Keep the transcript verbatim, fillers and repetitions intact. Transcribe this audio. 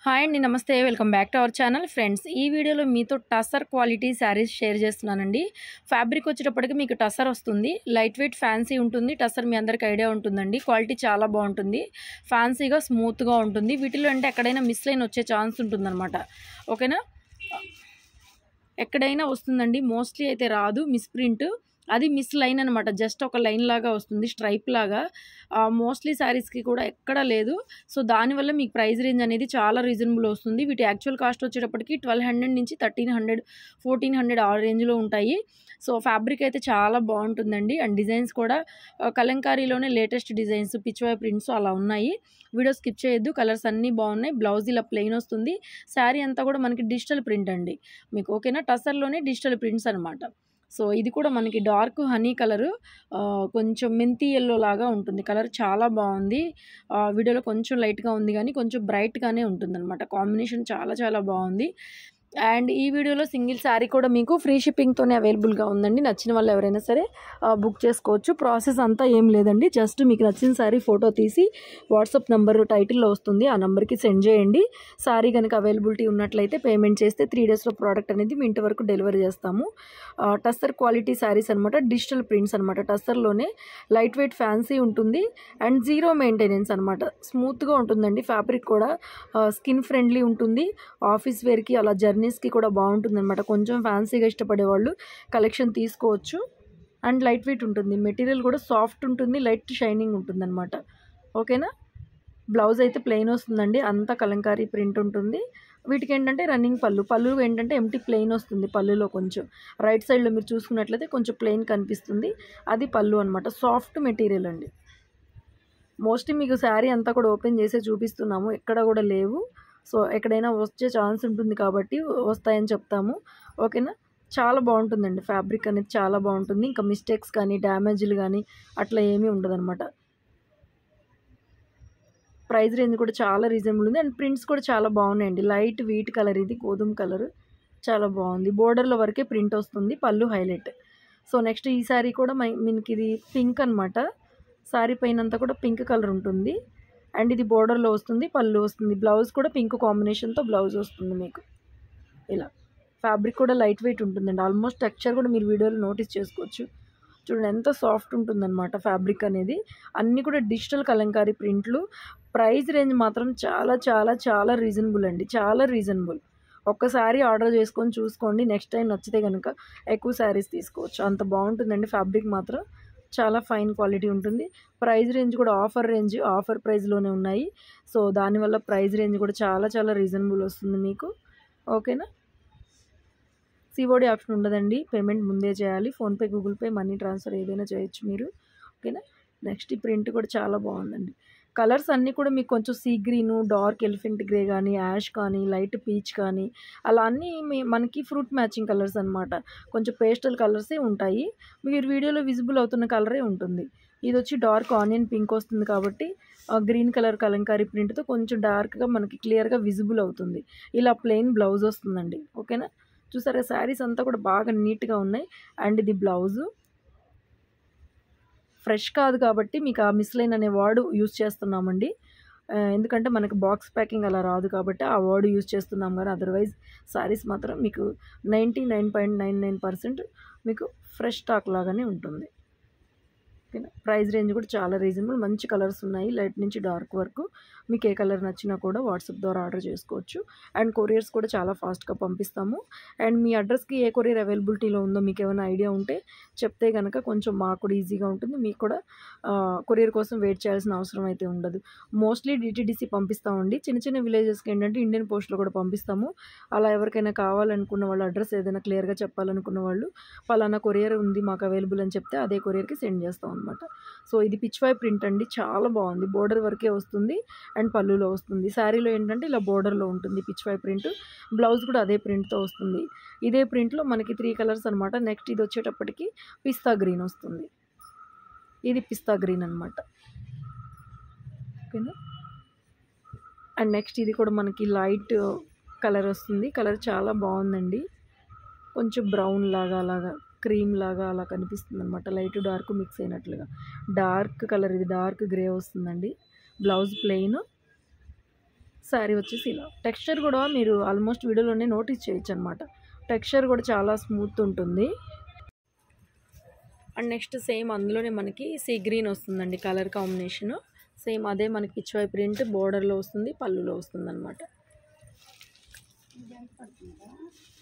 Hi అండి, నమస్తే, welcome back to our channel. Friends, ఈ వీడియోలో మీతో టసర్ క్వాలిటీ శారీస్ షేర్ చేస్తున్నానండి. ఫ్యాబ్రిక్ వచ్చేటప్పటికి మీకు టసర్ వస్తుంది. లైట్ వెయిట్ ఫ్యాన్సీ ఉంటుంది. టసర్ మీ అందరికి ఐడియా ఉంటుందండి. క్వాలిటీ చాలా బాగుంటుంది. ఫ్యాన్సీగా స్మూత్గా ఉంటుంది. వీటిలో అంటే ఎక్కడైనా మిస్ లైన్ వచ్చే ఛాన్స్ ఉంటుందన్నమాట. ఓకేనా, ఎక్కడైనా వస్తుందండి, మోస్ట్లీ అయితే రాదు. మిస్ ప్రింట్ అది మిస్ లైన్ అనమాట. జస్ట్ ఒక లైన్ లాగా వస్తుంది, స్ట్రైప్ లాగా. మోస్ట్లీ శారీస్కి కూడా ఎక్కడ లేదు. సో దానివల్ల మీకు ప్రైస్ రేంజ్ అనేది చాలా రీజనబుల్ వస్తుంది. వీటి యాక్చువల్ కాస్ట్ వచ్చేటప్పటికి ట్వెల్వ్ హండ్రెడ్ నుంచి థర్టీన్ హండ్రెడ్ ఫోర్టీన్ హండ్రెడ్ ఆ రేంజ్లో ఉంటాయి. సో ఫ్యాబ్రిక్ అయితే చాలా బాగుంటుందండి. అండ్ డిజైన్స్ కూడా కలంకారీలోనే లేటెస్ట్ డిజైన్స్, పిచ్వాయ్ ప్రింట్స్ అలా ఉన్నాయి. వీడియో స్కిప్ చేయొద్దు. కలర్స్ అన్నీ బాగున్నాయి. బ్లౌజ్ ఇలా ప్లెయిన్ వస్తుంది. శారీ అంతా కూడా మనకి డిజిటల్ ప్రింట్ అండి మీకు. ఓకేనా, టసర్లోనే డిజిటల్ ప్రింట్స్ అనమాట. సో ఇది కూడా మనకి డార్క్ హనీ కలరు, కొంచెం మెంతి ఎల్లో లాగా ఉంటుంది. కలర్ చాలా బాగుంది. వీడియోలో కొంచెం లైట్గా ఉంది కానీ కొంచెం బ్రైట్గానే ఉంటుంది అనమాట. కాంబినేషన్ చాలా చాలా బాగుంది. అండ్ ఈ వీడియోలో సింగిల్ శారీ కూడా మీకు ఫ్రీ షిప్పింగ్తోనే అవైలబుల్గా ఉందండి. నచ్చిన వాళ్ళు ఎవరైనా సరే బుక్ చేసుకోవచ్చు. ప్రాసెస్ అంతా ఏం లేదండి. జస్ట్ మీకు నచ్చిన శారీ ఫోటో తీసి వాట్సాప్ నెంబర్ టైటిల్లో వస్తుంది, ఆ నెంబర్కి సెండ్ చేయండి. శారీ కనుక అవైలబిలిటీ ఉన్నట్లయితే పేమెంట్ చేస్తే త్రీ డేస్లో ప్రోడక్ట్ అనేది మీ ఇంటి వరకు డెలివరీ చేస్తాము. టస్సర్ క్వాలిటీ శారీస్ అనమాట. డిజిటల్ ప్రింట్స్ అనమాట. టస్సర్లోనే లైట్ వెయిట్ ఫ్యాన్సీ ఉంటుంది అండ్ జీరో మెయింటెనెన్స్ అనమాట. స్మూత్గా ఉంటుందండి. ఫ్యాబ్రిక్ కూడా స్కిన్ ఫ్రెండ్లీ ఉంటుంది. ఆఫీస్ వేర్కి అలా జర్నీస్కి కూడా బాగుంటుంది అనమాట. కొంచెం ఫ్యాన్సీగా ఇష్టపడే వాళ్ళు కలెక్షన్ తీసుకోవచ్చు. అండ్ లైట్ వెయిట్ ఉంటుంది. మెటీరియల్ కూడా సాఫ్ట్ ఉంటుంది, లైట్ షైనింగ్ ఉంటుంది అనమాట. ఓకేనా, బ్లౌజ్ అయితే ప్లెయిన్ వస్తుందండి. అంతా కలంకారీ ప్రింట్ ఉంటుంది. వీటికి ఏంటంటే రన్నింగ్ పళ్ళు పళ్ళు ఏంటంటే ఎంటీ ప్లెయిన్ వస్తుంది. పళ్ళులో కొంచెం రైట్ సైడ్లో మీరు చూసుకున్నట్లయితే కొంచెం ప్లెయిన్ కనిపిస్తుంది. అది పళ్ళు అనమాట. సాఫ్ట్ మెటీరియల్ అండి. మోస్ట్లీ మీకు శారీ అంతా కూడా ఓపెన్ చేసే చూపిస్తున్నాము, ఎక్కడ కూడా లేవు. సో ఎక్కడైనా వచ్చే ఛాన్స్ ఉంటుంది కాబట్టి వస్తాయని చెప్తాము. ఓకేనా, చాలా బాగుంటుందండి. ఫ్యాబ్రిక్ అనేది చాలా బాగుంటుంది. ఇంకా మిస్టేక్స్ కానీ డ్యామేజ్లు కానీ అట్లా ఏమీ ఉండదన్నమాట. ప్రైస్ రేంజ్ కూడా చాలా రీజనబుల్ ఉంది. అండ్ ప్రింట్స్ కూడా చాలా బాగున్నాయండి. లైట్ వీట్ కలర్, ఇది గోధుమ కలర్, చాలా బాగుంది. బోర్డర్లో వరకే ప్రింట్ వస్తుంది, పళ్ళు హైలైట్. సో నెక్స్ట్ ఈ శారీ కూడా మనకి ఇది పింక్ అనమాట. శారీ పైన అంతా కూడా పింక్ కలర్ ఉంటుంది. అండ్ ఇది బోర్డర్లో వస్తుంది, పళ్ళు వస్తుంది. బ్లౌజ్ కూడా పింక్ కాంబినేషన్తో బ్లౌజ్ వస్తుంది మీకు. ఇలా ఫ్యాబ్రిక్ కూడా లైట్ వెయిట్ ఉంటుందండి. ఆల్మోస్ట్ టెక్స్చర్ కూడా మీరు వీడియోలో నోటీస్ చేసుకోవచ్చు. చూడండి ఎంత సాఫ్ట్ ఉంటుందన్నమాట ఫ్యాబ్రిక్ అనేది. అన్నీ కూడా డిజిటల్ కలంకారీ ప్రింట్లు. ప్రైస్ రేంజ్ మాత్రం చాలా చాలా చాలా రీజనబుల్ అండి, చాలా రీజనబుల్. ఒక్కసారి ఆర్డర్ చేసుకొని చూసుకోండి. నెక్స్ట్ టైం నచ్చితే కనుక ఎక్కువ శారీస్ తీసుకోవచ్చు. అంత బాగుంటుందండి. ఫ్యాబ్రిక్ మాత్రం చాలా ఫైన్ క్వాలిటీ ఉంటుంది. ప్రైస్ రేంజ్ కూడా ఆఫర్ రేంజ్, ఆఫర్ ప్రైస్లోనే ఉన్నాయి. సో దానివల్ల ప్రైస్ రేంజ్ కూడా చాలా చాలా రీజనబుల్ వస్తుంది మీకు. ఓకేనా, సిఓడి ఆప్షన్ ఉండదండి. పేమెంట్ ముందే చేయాలి. PhonePe, Google Pay, money transfer ఏదైనా చేయొచ్చు మీరు. ఓకేనా, నెక్స్ట్ ఈ ప్రింట్ కూడా చాలా బాగుందండి. కలర్స్ అన్నీ కూడా మీకు కొంచెం sea green, dark elephant grey కానీ, యాష్ కానీ, లైట్ పీచ్ కానీ, అలా అన్నీ మనకి ఫ్రూట్ మ్యాచింగ్ కలర్స్ అనమాట. కొంచెం పేస్టల్ కలర్సే ఉంటాయి. మీరు వీడియోలో విజిబుల్ అవుతున్న కలరే ఉంటుంది. ఇది వచ్చి డార్క్ ఆనియన్ పింక్ వస్తుంది కాబట్టి గ్రీన్ కలర్ కలంకారీ ప్రింట్తో కొంచెం డార్క్గా మనకి క్లియర్గా విజిబుల్ అవుతుంది. ఇలా ప్లెయిన్ బ్లౌజ్ వస్తుందండి. ఓకేనా, చూసారా శారీస్ అంతా కూడా బాగా నీట్గా ఉన్నాయి. అండ్ ఇది బ్లౌజు ఫ్రెష్ కాదు కాబట్టి మీకు ఆ మిస్లైన్ అనే వర్డ్ యూజ్ చేస్తున్నామండి. ఎందుకంటే మనకు బాక్స్ ప్యాకింగ్ అలా రాదు కాబట్టి ఆ వర్డ్ యూజ్ చేస్తున్నాం. కానీ అదర్వైజ్ శారీస్ మాత్రం మీకు ninety nine point nine nine percent మీకు ఫ్రెష్ స్టాక్ లాగానే ఉంటుంది. ఓకేనా, ప్రైస్ రేంజ్ కూడా చాలా రీజనబుల్. మంచి కలర్స్ ఉన్నాయి, లైట్ నుంచి డార్క్ వరకు. మీకు ఏ కలర్ నచ్చినా కూడా వాట్సాప్ ద్వారా ఆర్డర్ చేసుకోవచ్చు. అండ్ కొరియర్స్ కూడా చాలా ఫాస్ట్గా పంపిస్తాము. అండ్ మీ అడ్రస్కి ఏ కొరియర్ అవైలబిలిటీలో ఉందో మీకు ఏమైనా ఐడియా ఉంటే చెప్తే కనుక కొంచెం మాకు కూడా ఈజీగా ఉంటుంది. మీకు కూడా కొరియర్ కోసం వెయిట్ చేయాల్సిన అవసరం అయితే ఉండదు. మోస్ట్లీ డిటీడీసీ పంపిస్తామండి. చిన్న చిన్న విలేజెస్కి ఏంటంటే ఇండియన్ పోస్ట్లో కూడా పంపిస్తాము. అలా ఎవరికైనా కావాలనుకున్న వాళ్ళు, అడ్రస్ ఏదైనా క్లియర్గా చెప్పాలనుకున్న వాళ్ళు పలానా కొరియర్ ఉంది మాకు అవైలబుల్ అని చెప్తే అదే కొరియర్కి సెండ్ చేస్తాం అనమాట. సో ఇది పిచ్వాయ్ ప్రింట్ అండి, చాలా బాగుంది. బోర్డర్ వరకే వస్తుంది అండ్ పళ్ళులో వస్తుంది. శారీలో ఏంటంటే ఇలా బోర్డర్లో ఉంటుంది పిచ్వాయ్ ప్రింట్. బ్లౌజ్ కూడా అదే ప్రింట్తో వస్తుంది. ఇదే ప్రింట్లో మనకి త్రీ కలర్స్ అనమాట. నెక్స్ట్ ఇది వచ్చేటప్పటికి పిస్తా గ్రీన్ వస్తుంది. ఇది పిస్తా గ్రీన్ అనమాట. ఓకేనా, అండ్ నెక్స్ట్ ఇది కూడా మనకి లైట్ కలర్ వస్తుంది. కలర్ చాలా బాగుందండి. కొంచెం బ్రౌన్ లాగా, అలాగా క్రీమ్ లాగా అలా కనిపిస్తుంది అనమాట. లైట్ డార్క్ మిక్స్ అయినట్లుగా. డార్క్ కలర్, ఇది డార్క్ గ్రే వస్తుందండి. బ్లౌజ్ ప్లెయిన్, శారీ వచ్చేసి ఇలా టెక్స్చర్ కూడా మీరు ఆల్మోస్ట్ వీడియోలోనే నోటీస్ చేయొచ్చు అనమాట. టెక్స్చర్ కూడా చాలా స్మూత్ ఉంటుంది. అండ్ నెక్స్ట్ సేమ్ అందులోనే మనకి సీ గ్రీన్ వస్తుందండి కలర్ కాంబినేషను. సేమ్ అదే మనకి పిచ్వై ప్రింట్ బోర్డర్లో వస్తుంది, పళ్ళులో వస్తుంది అనమాట.